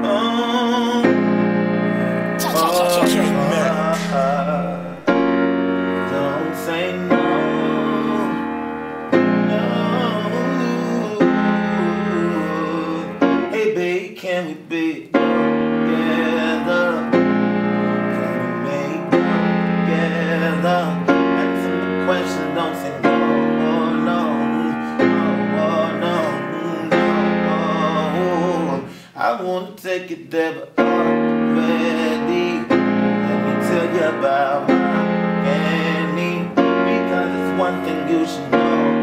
Don't say no, no. Hey babe, can we be together? Can we make it together? Answer the question, don't say no, no, no, no, no. I wanna take it there, but already let me tell you about my Annie, because it's one thing you should know.